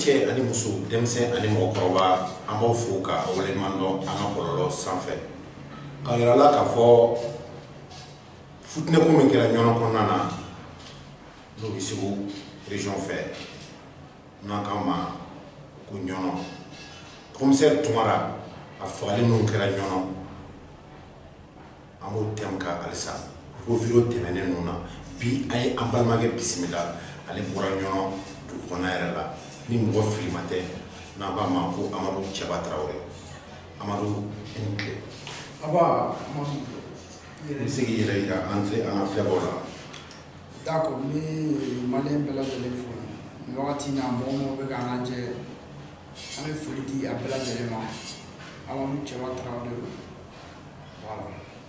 cɛ ani muso denmisɛn ani mɔgɔkɔrɔba an b'aw fo ka waleɲuman dɔn an ka bɔlɔlɔ sanfɛ k'a yira la k'a fɔ futinɛko min kɛra ɲɔnɔ kɔnɔna na n'o bɛ Segu région fɛ n'an k'a ma ko ɲɔnɔ commissaire Tumara a fagali minnu kɛra ɲɔnɔ an b'o thème kan halisa ko vidéo tɛmɛnen ninnu na bi an ye an balimakɛ bisimila ale bɔra ɲɔnɔ dugu kɔnɔ yɛrɛ la ni mɔgɔ filima tɛ n'an b'a ma ko Amadu Cɛba Tarawele Amadu i ni tile aba Amadu i bɛ se k'i yɛrɛ yira an ka filɛbagaw la. d'accord n bɛ maliyɛn bɛɛ lajɛlen fo nin wagati in na mɔgɔ mɔgɔ bɛ k'an lajɛ an bɛ foli di a bɛɛ lajɛlen ma Amadu Cɛba Tarawele don voilà.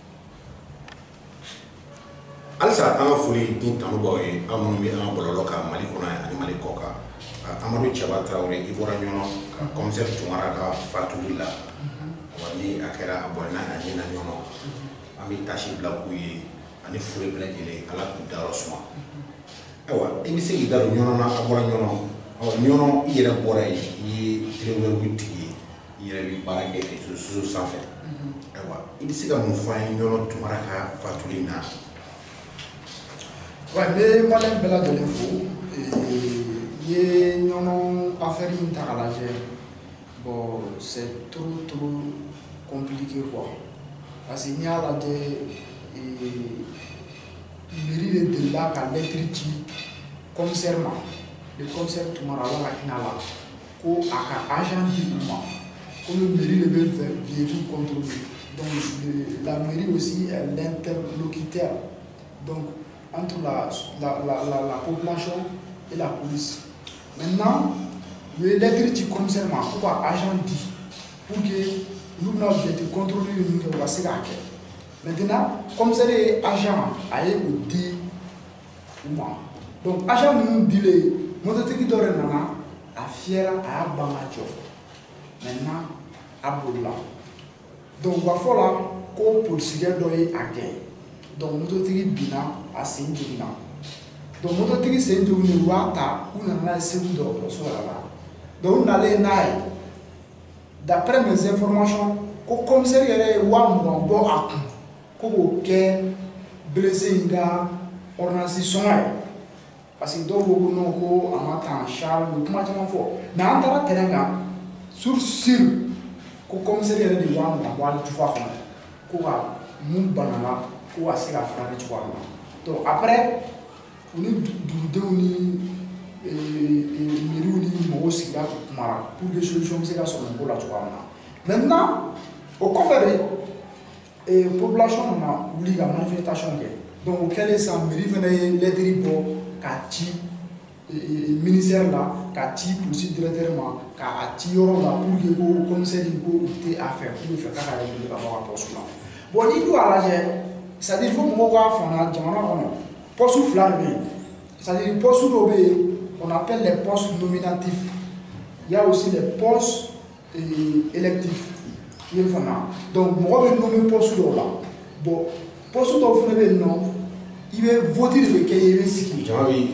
Halisa an ka foli ni tanubaw ye an minnu bɛ an ka bɔlɔlɔ kan Mali kɔnɔ yan ani Mali kɔ kan Amadu Cɛba Tarawele i bɔra ɲɔnɔ ka commissaire Tumara ka fatuli la wa ni a kɛra a bɔnna a ɲɛ na ɲɔnɔ an bɛ tasi bila k'u ye ani foli bɛɛ lajɛlen Ala k'u dayɔrɔ suma ayiwa i bɛ se k'i da don ɲɔnɔ na a bɔra ɲɔnɔ ɲɔnɔ i yɛrɛ bɔra yen i ye téléweb tigi ye i yɛrɛ bɛ baara kɛ réseaux sanfɛ ayiwa i bɛ se ka mun fɔ an ye ɲɔnɔ Tumara ka fatuli in na. Ouais, n bɛ maliyɛn bɛɛ lajɛlen fo n ye ɲɔnɔ affaire in ta k'a lajɛ bon c'est trop compliqué quoi parce que n'i y'a lajɛ mairie de delila ka lettre ci commissaire ma le commissaire Tumara Ala ka hinɛ la ko a ka agent di u ma ko le mairie de bɛ véhicule contrôler donc la mairie aussi est l'interlocuteur donc entre la population et la police. Maintenant, le lettre du commissaire m'a dit agent dit pour que nous n'avons été contrôlés nous devons passer à quai. Maintenant, comme c'est les agents à eu dit donc agent nous dit les mototiques d'oré nana à fier à bamacho. Maintenant, à Boula. Donc voilà qu'on poursuit d'oré à quai. Donc mototigi bina a sen jogina donc mototigi sen jogini wa ta u nana Segu dɔgɔtɔrɔso la donc u nalen n'a ye d'après mes informations ko commissaire yɛrɛ ye 20,000 bɔ a kun ko k'o kɛ blessé in ka ordonnance sɔngɔ ye parce que dɔw ko ko non ko a ma ta en charge u kuma caman fɔ mais an taara terrain kan sur ko commissaire yɛrɛ de 20,000 bɔ ale jufa kɔnɔ ko ka mun banana ko a se ka furakɛ cogoya min na donc après u ni dugudenw ni miiriw ni mɔgɔw sigira k'u kumara pour que solution bɛ se ka sɔrɔ nin ko la cogoya min na maintenant o kɔfɛ de population nana wuli ka manifestation kɛ donc o kɛlen sisan mairie fana ye lettre bɔ k'a ci ministère la k'a ci police directeur ma k'a ci yɔrɔ la pour que ko commissaire ko u tɛ a fɛ k'u bɛ fɛ k'a ka réguler ka bɔ a ka poste la bon n'i dun y'a lajɛ c'est-à-dire il faut mɔgɔw k'a faamuya jamana kɔnɔ poste fila de bɛ yen c'est-à-dire poste dɔw bɛ yen on appelle les postes nominatifs il y a aussi les postes électifs i ye faamuya donc mɔgɔ bɛ nommé poste dɔw la bon poste dɔw fana bɛ yen nɔ i bɛ vote de bɛ kɛ i bɛ sigi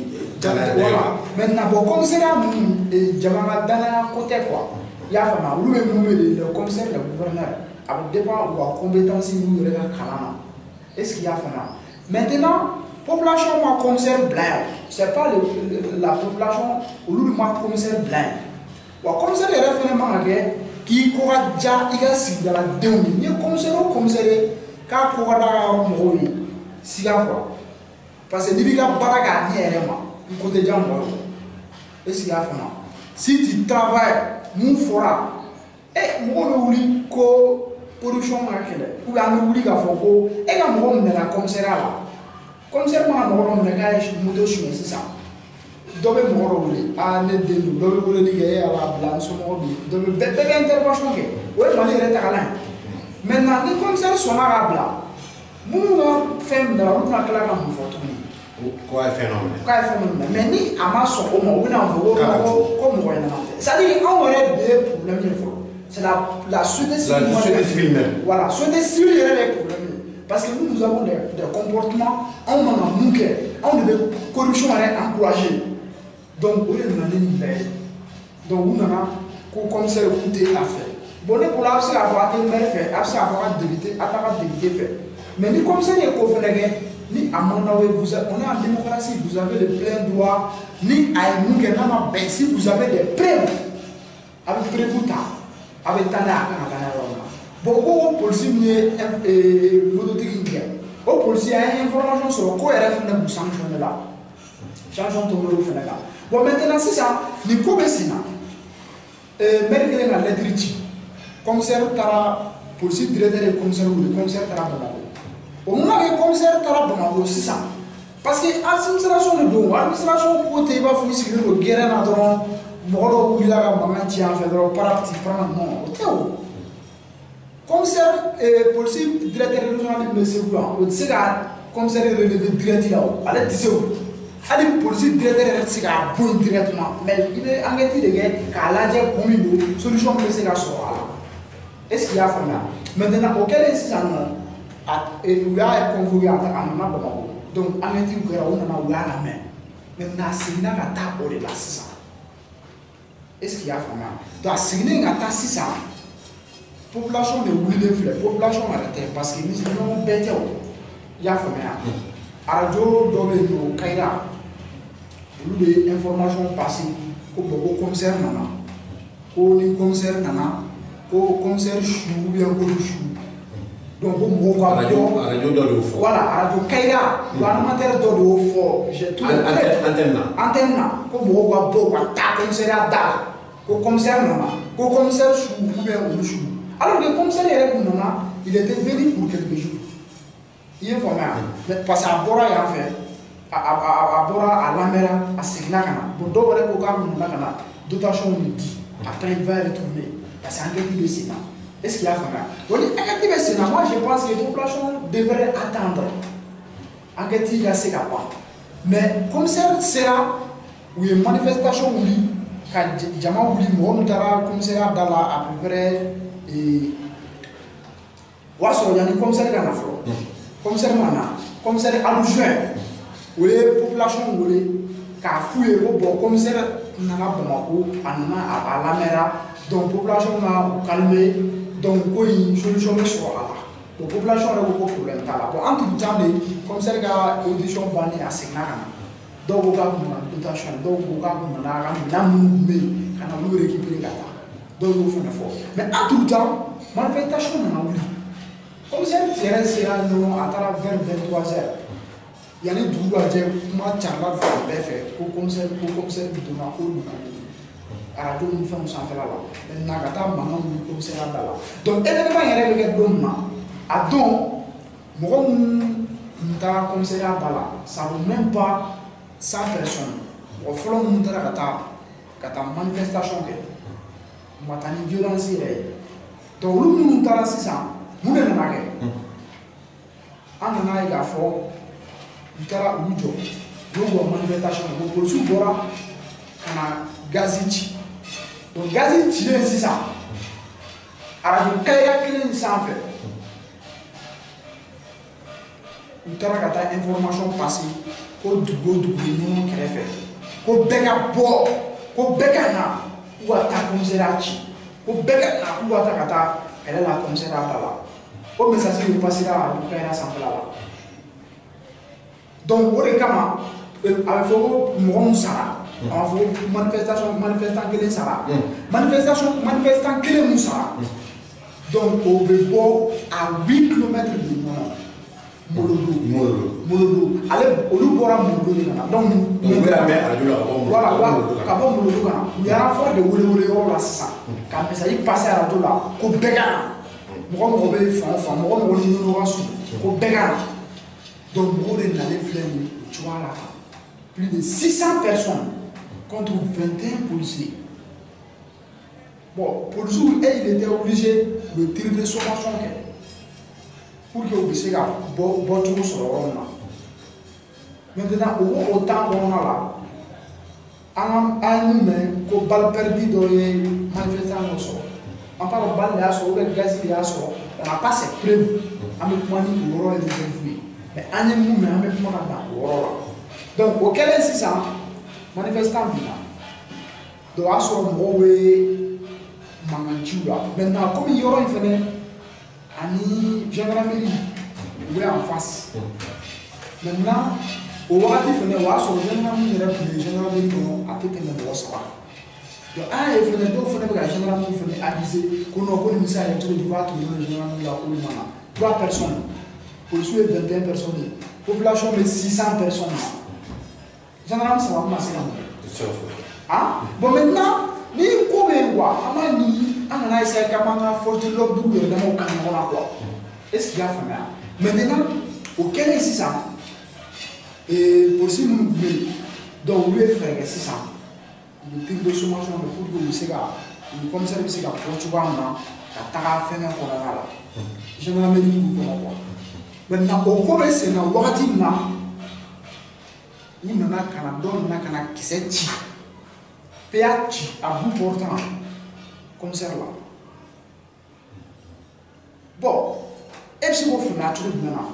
voilà maintenant bon commissariat ninnu jama ka danaya ko tɛ quoi i y'a faamuya olu bɛ nommé le commissaire le gouverneur a bɛ dépend u ka compétence n'u yɛrɛ ka kalan na est-ce qu'il y a fana maintenant population ma commissaire bila c'est pas la population olu ma commissaire bila wa commissaire yɛrɛ fana man ka kɛ k'i ko ka ja i ka sigidala denw ye n'i ye commissaire o commissaire ye k'a ko ka da ka yɔrɔ mɔgɔw ye siga quoi parce que n'i b'i ka baara kɛ a ɲɛ yɛrɛ ma i ko tɛ ja mɔgɔ ye est-ce qu'il y a fana si tu travailles mun fɔra mɔgɔw bɛ wuli ko production ma kɛlɛ ou bien an bɛ wuli k'a fɔ ko e ka mɔgɔ minɛna commissariat la commissaire mana mɔgɔ dɔ minɛ k'a ye moto suɲɛ sisan dɔ bɛ mɔgɔ dɔ wele ne den don dɔ bɛ weleli kɛ e y'a bila n somɔgɔ bi dɔ bɛ bɛɛ bɛ intervention kɛ o ye Mali yɛrɛ tagalan ye maintenant ni commissaire sɔnna k'a bila minnu ka fɛn minɛ olu bɛna tila ka mun fɔ tuguni ko a ye fɛn dɔ minɛ k'a ye fɛn dɔ minɛ mais ni a ma sɔn o ma u bɛna fɔ ko mɔgɔ ɲɛnama tɛ c'est à dire anw yɛrɛ de ye problème ye fɔlɔ c'est la société civile même. Voilà, la société civile est le problème. Parce que nous avons des comportements, on en a manqué, on devait corruption encourager. Donc, au lieu de nous Donc, on a un commissaire écouté à faire. Bon, pour la c'est avoir un maire fait, c'est avoir un député, fait. Mais ni commissaire est conféré, ni à mon avis, on est en démocratie, vous avez le plein droit, ni à nous qui n'avons pas, si vous avez des preuves, avec preuve avec Tana, beaucoup de policiers au policier a une information sur quoi il faut nous sanctionner là. Changeons ton numéro Sénégal. Bon, maintenant, c'est ça. Ni comme c'est là. Merguez la lettre. Commissaire Tara, policier directeur et commissaire Tara Bamako. Au moment où commissaire Tara Bamako, c'est ça. Parce que l'administration de dos, l'administration côté va vous signer le guerre à droit, moro ou la mamantia, fédéral, parapti, non. Commissaire et policier directeur régional de M. Blanc, au Ségal, commissaire de directeur, à l'aide de allez policier directeur de Ségal, bon directement, mais il est engagé de guerre, car là, j'ai promis de solution de Ségal sur là. Est-ce qu'il y a fait là? Maintenant, auquel est-ce qu'il y a convoqué à Anna donc, engagé de guerre, on a la main. Maintenant, c'est là la table au débat, c'est ça. Est-ce qu'il y a fait là? Donc, c'est là la table, c'est ça. Population de Wouли de population arrêtée parce que nous avons bêté. Il y a fait radio Domino Kaira. Vous avez informations passées au commissaire Nana, au commissaire Nana, au commissaire Chou, bien au Chou. Donc, voilà, radio Kaira, l'animateur de fort. J'ai tout antenne. Comme on voit beaucoup, commissaire Ada, au commissaire Nana, au commissaire Chou, bien au Chou. Alors le commissaire il était venu pour quelques jours. Il est formé. Parce qu'à Bora, il a fait. À Bora, à Lamera, à Signakana. Pour d'autres, il y a dotation midi. Après, il va retourner. Parce qu'il y a un de Sénat. Est-ce qu'il a fait? Donc, il y a un Sénat. Moi, je pense que les populations devraient attendre. Il y a un mais le commissaire sera, où il y a une manifestation, où il y a un commissaire dans à peu près. Et il y a un commissaire qui a fait. Commissaire Mana, commissaire adjoint, où les populations qui ont fouillé le commissaire Nana Bamako, à la mer, donc la population a calmé, donc il y a une solution sur la population a beaucoup de problèmes. En tout temps, le commissaire a une audition bannie à Signakana. Donc, il y a une dotation, donc il y a une récupérer la donc il faut faire. Mais en tout temps, manifestation n'a pas eu. Comme si elle tirait à travers 23h, il y a des doubles à dire, moi, Charles va faire, comme ça, de ma haute. À la donne, nous faisons ça là. Mais Nagata, maintenant, nous comme ça là. Donc, évidemment, il y a des dons. À don, moi, nous avons comme ça là. Ça ne vaut même pas 100 personnes. Au fond, nous avons manifestation. Nous avons une violence. Donc, nous avons ça. Nous avons un manifestation. Nous avons une manifestation. Nous avons un gazette. Donc, gazette, c'est ça. Alors, nous avons une fait. Nous avons une information passée. Nous avons une fait. Nous avons ou attaque commissaire ou bega ou attaque elle est la commissaire là au message qui passe là pour faire assemblée là donc au cas avec faut mon sara on faut manifestant que les sara manifestant que les moussara donc au beau à 8 km de Molodo. Allez, au lieu de boire Molodo, donc nous voilà, quand Molodo, il y a un fort de Wole là, c'est ça. Quand ça y passe à la tour là, au Béga, moi, on va faire moi, on va faire au Béga. Donc, nous allons aller faire tu vois là, plus de 600 personnes contre 21 policiers. Bon, pour le jour, il était obligé de tirer des sommations. Pour que vous puissiez votre sur le rond. Maintenant, autant qu'on a là, un humain qui a balle perdu dans les manifestations. On parle de balle de l'assaut, de gaz de l'assaut. On n'a pas cette preuve. On a mis le rôle de défouiller. Mais un humain, on a mis le rôle. Donc, auquel est-ce ça? Manifestant. Donc, à ce moment-là, maintenant, comme il y aura une fenêtre, Ani gendarmerie, oui en face. Maintenant, au Wati fenêtre, on sur gendarmerie, gendarmerie, à tout le monde ça. Donc, ah, il fenêtre, donc fenêtre, la gendarmerie fenêtre avisé, qu'on a connu ça, il y a tout le monde, le gendarmerie là, où il y a 3 personnes, pour suivre 21 personnes, population de 600 personnes. Gendarmerie, ça va commencer là. Ah, bon maintenant, ni combien quoi, amani, amana essayer comment force de l'ordre de l'ordre quoi. Est-ce qu'il y a fait maintenant, auquel est 600 et possible nous donc lui faire 600. Le prix de sommation de pour que le Sega, le commissaire de Sega Portugal, la Tara fait un là. Je n'en ai dit quoi. Maintenant, au cours c'est dans Wakatina, il n'y en a qu'un don, il n'y a qu'un qui s'est dit. PH à bout portant, commissaire là. Bon, et si vous faites la chose maintenant,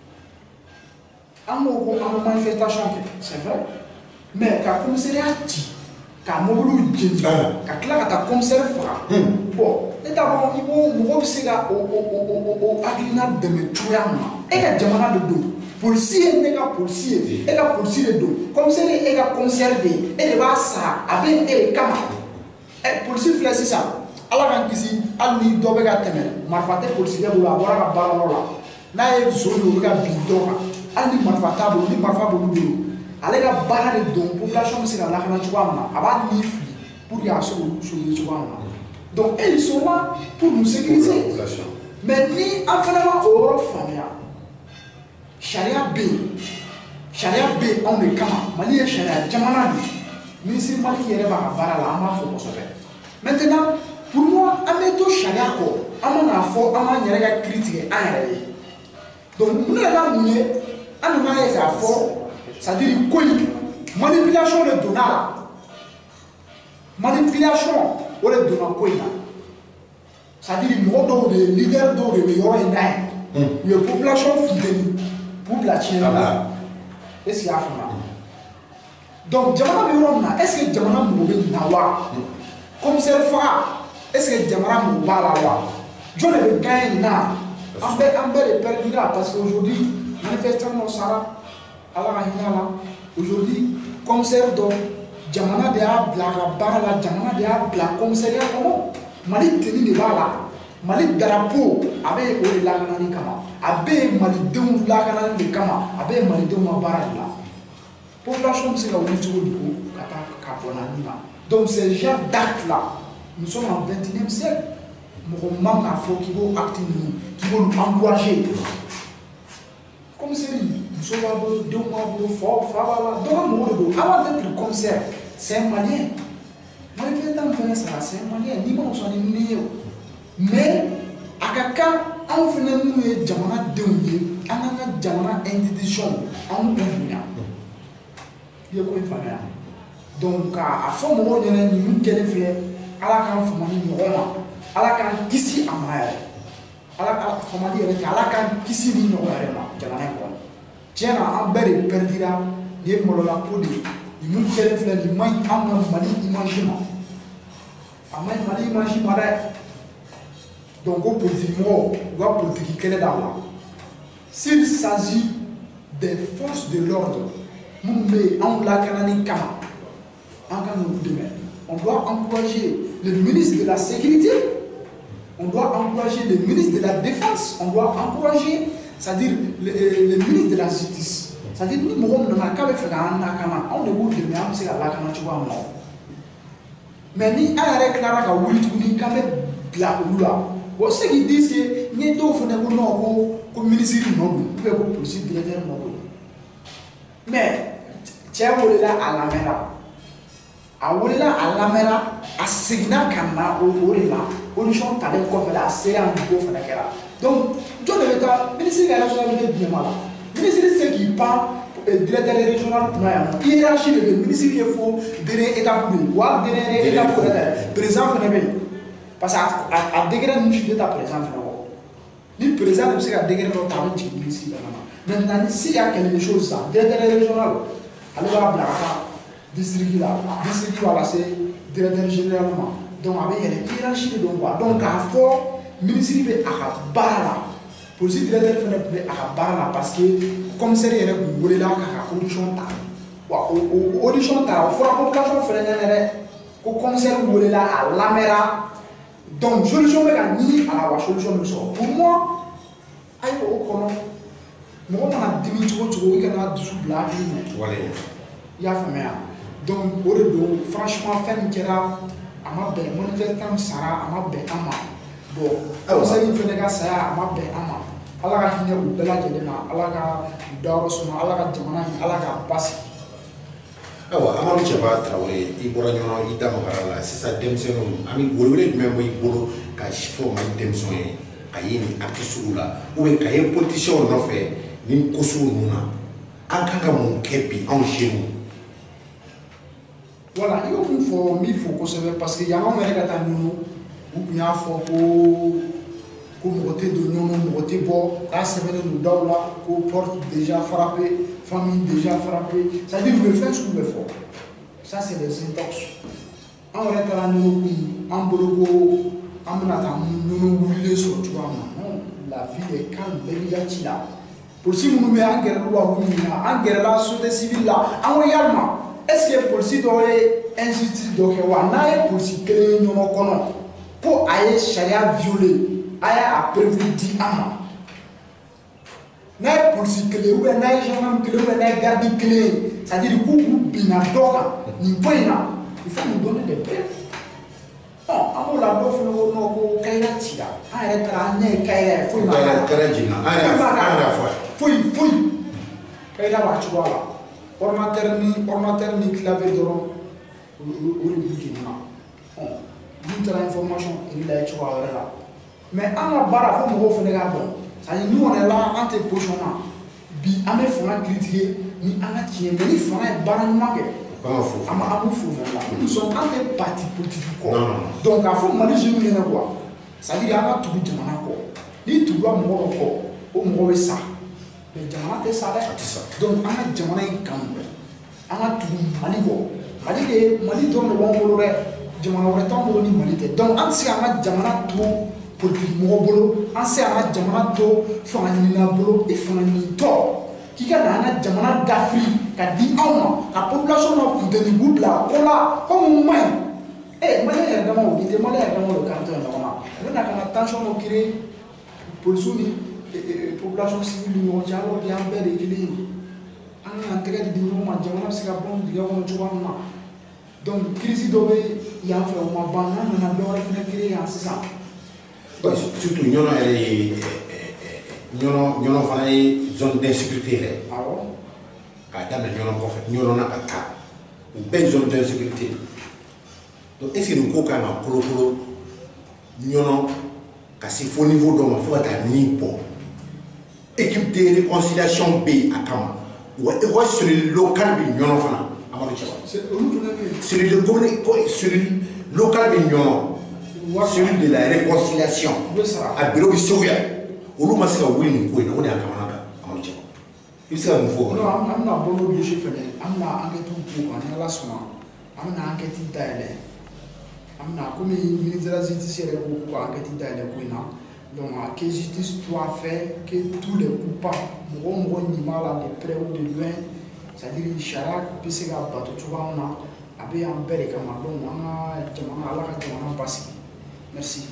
en manifestation, c'est vrai, mais quand le commissaire a dit, quand Moulou dit, quand là, quand le commissaire fera, bon, et d'abord, il faut observer au aglinat de mes trouillaments, et la jamana de dos. Policier n'est pas policier, et la policier de dos. Commissaire est la commissaire de, et va ça, avec les camarades. Et policier fait ça. Alors, quand ici, Ali doit être témé, marfaté policier de la barre à la n'a zone où il y a bidon. Ali marfatable, ni marfable ou deux. Allez, la barre de don, population, c'est la nature, avant nifli, pour y avoir sur le souvent. Donc, ils sont là pour nous sécuriser. Mais ni en fait, au famille. Sharia B, on est comment? Mali est Sharia, Jamana, ministre Mali qui est là, maintenant, pour moi, on met tout Sharia, on a fort, on a critiqué, donc, nous avons mis, on a fort, c'est-à-dire quoi? Manipulation de donner, manipulation, on est donnant quoi? C'est-à-dire, le leader d'eau de meilleur et la population fidèle. Pour la Chine, est-ce qu'il y a fait? Donc, Jamana, est-ce que Jamana Moubé Nawa, commissaire Fa, est-ce que Jamana Mouba Lawa, je ne vais gagner là. En fait, est perdu là parce qu'aujourd'hui, manifestement, Sarah, à la Rahina, aujourd'hui, commissaire donc, Jamana de Abla, Barala, Jamana de Abla, commissariat, comment? Mali Teni de Bala. Mali drapeau avec le laganani kama avec mali denw laganani de kama avec mali denw ma baara de la population se ka wuli cogo di ko ka taa ka bɔ na ni ma donc ces genre d'actes là nous sommes en 21e siècle mɔgɔ man k'a fɔ k'i b'o acte ninnu k'i b'olu encourager commissaire muso b'a bolo denw b'a bolo fa b'a la dɔ ka mɔgɔ de don avant d'être commissaire c'est un malien manifestant fɛnɛ sara c'est un malien n'i ma sɔn ni ne ye o. Mais, à quelqu'un, on fait une jamana déouillée, on a une jamana institution, on a il y a quoi une famille. Donc, à ce moment, il y a une quelle fait, à la can famille Roma, à la can ici à Maïr, à la famille avec à la can ici ni Roma, jamana quoi. Tiens, en belle perdira, il y a mon la peau de, il nous quelle fait, il m'a dit, mali imagement. Mali imagement. Donc, au politique, on politique qui est là. S'il s'agit des forces de l'ordre, on doit encourager le ministre de la Sécurité, on doit encourager le ministre de la Défense, on doit encourager, c'est-à-dire le ministre de la Justice. C'est-à-dire que nous avons fait un mais ni un réclame à Wulituni quand même la Oula. Bon, ceux qui disent que nous devons faire un ministre de la police directeur. Mais, tu as vu là à la mera. À où là à la mera, à Signa Kana, au là, au champ t'as des coffres là, c'est un peu de la. Donc, John de l'État, ministre de la responsabilité bien mal. Ministre de ce qui parle, directeur régional, hiérarchie de ministre qui est faux, dernier état pour lui, ou dernier état pour le président Fenebe. Parce qu'à degré nous je d'état présent Fenebe. Le président de ce qu'à degré notre travail du ministre. Maintenant, s'il y a quelque chose, ça, directeur régional, allez voir Blaka, district là, c'est directeur généralement donc avec les hiérarchies de quoi donc à fort ministre be akabara police directeur fene be akabara parce que commissaire yɛrɛ kun welela ka audition ta wa audition ta o fɔra population fene ɲɛnɛ ko commissaire welela a lamɛra donc solution bɛ ka ɲini a la wa solution bɛ sɔrɔ pour moi ayi o kɔnɔ mɔgɔ mana dimi cogo cogo i kana dusu bila hakili ɲɛ i y'a faamuya donc o de don franchement fɛn min kɛra a ma bɛn manifestant sara a ma bɛn an ma bon commissaire in fɛnɛ ka saya a ma bɛn an ma ala ka hinɛ u bɛɛ lajɛlen na ala ka dayɔrɔ suma ala ka jamana in ala ka basigi awa Amadu Cɛba Tarawele i bɔra ɲɔgɔn i da magara la sisan denmisɛnninw an bɛ welewele jumɛn b'i bolo ka fɔ Mali denmisɛnw ye ka ye nin acte sugu la ou bien ka ye politiciens nɔfɛ nin ko sugu ninnu na an kan ka mun kɛ bi anw jeunes voilà i y'o mun fɔ n b'i fo kosɛbɛ parce que yan anw yɛrɛ ka taa ɲɔnɔ u tun y'a fɔ ko mɔgɔ tɛ don ɲɔnɔ mɔgɔ tɛ bɔ k'a sɛbɛnnen don daw la ko porte déjà frappée famille déjà frappée c'est-à-dire u bɛ fɛn sugu bɛɛ fɔ ça c'est des intox anw yɛrɛ taara ɲɔnɔ kun an bolo ko an bɛna taa ɲɔnɔ wulilen sɔrɔ cogoya min na non la vie est calme bɛɛ b'i ka ci la polisi minnu bɛ an gɛrɛla wa minnu na an gɛrɛla société civile la an ko yalima est-ce que polisi dɔw ye injustice dɔ kɛ wa n'a ye polisi kelen ye ɲɔgɔn kɔnɔ ko a ye sariya violer a y'a prévu di an ma n'a ye polisi kelen ou bien n'a ye gendarme kelen ou bien n'a ye garde kelen c'est-à-dire k'u binna dɔ kan nin ko in na il faut nous donner des preuves an b'o la dɔw fana ko non ko Kayira cira an yɛrɛ taara an ɲɛ ye Kayira ye foyi ma k'a foyi Kayira b'a cogoya la ordinateur ni clavier dɔrɔn o de b'u jeni na n'u taara information iri la ye cogoya wɛrɛ la mais an ka baara fo mɔgɔw fana k'a dɔn c'est-à-dire nous on est là an tɛ position na bi an bɛ fanga critiquer ni an ka tiɲɛ mais ni fanga ye baara ɲuman kɛ an b'u fo fɛn la nous sommes an tɛ parti politique kɔ donc k'a fɔ Mali jeunes ɲɛna quoi c'est-à-dire an ka tugu jamana kɔ n'i tugula mɔgɔ dɔ kɔ o mɔgɔ bɛ sa mais jamana tɛ sa dɛ donc an ka jamana in kanu an ka tugu Mali kɔ Mali dɔrɔn de b'an bolo dɛ jamana wɛrɛ t'an bolo ni Mali tɛ donc an tɛ se k'an ka jamana to politique mɔgɔ bolo an tɛ se k'an ka jamana to fanga ɲinina bolo i fanga ɲinitɔ k'i ka na an ka jamana dafiri ka di anw ma ka population ka funteni b'u bila ko la ko mun man ɲi Maliyɛn yɛrɛ dama o tɛ Maliyɛn yɛrɛ dama o kan tɛ ɲɔgɔn na a bɛ na ka na tension dɔ créer policiers ni population civile ni ɲɔgɔn cɛ alors que an bɛɛ de ye kelen ye an ka an tɛgɛ di ɲɔgɔn ma jamana bɛ se ka bɔ dingɛ kɔnɔ cogoya min na donc crise dɔ bɛ yan fɛ o ma ban n'an nana dɔ wɛrɛ fana créer yan sisan. surtout ɲɔnɔ yɛrɛ ye ɲɔnɔ fana ye zone d'insécurité yɛrɛ k'a daminɛ ɲɔnɔ kɔfɛ ɲɔnɔ na ka taa u bɛɛ ye zone d'insécurité donc est ce que nin ko kan ka kolokolo ɲɔnɔ ka se fo niveau dɔ ma fo ka taa min bɔ équipe de réconciliation bɛ yen a kama wa celui local bɛ ɲɔnɔ fana Amadu Cɛba celui local bɛ ɲɔnɔ celui de la réconciliation a bureau bɛ Segu yan olu ma se ka wuli nin ko in na o de y'a kamana kan Amadu Cɛba i bɛ se ka mun fɔ o kan. an bɛna bɔ n'o dossier fɛnɛ an bɛna enquête k'o kan ni Ala sɔnna an bɛna enquête dayɛlɛ an bɛna komi ministre de la justice yɛrɛ ko ka enquête dayɛlɛ ko in na donc que justice soit fait que tous les coupables mɔgɔ o mɔgɔ ɲi b'a la de près ou de loin c'est-à-dire sariya bɛ se ka bato cogoya min na a bɛ yan bɛɛ de kama donc an ka jamana Ala ka jamana basigi merci.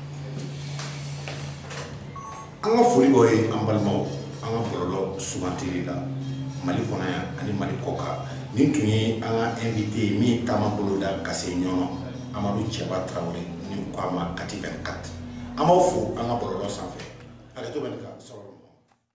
an ka foli dɔ ye an balimaw an ka bɔlɔlɔ sugantili la Mali kɔnɔ yan ani Mali kɔ kan nin tun ye an ka invité min taama bolo da ka se ɲɔnɔ Amadu Cɛba Tarawele ni ko a ma Kati 24 an b'aw fo an ka bɔlɔlɔ sanfɛ hakɛto bɛ nin kan.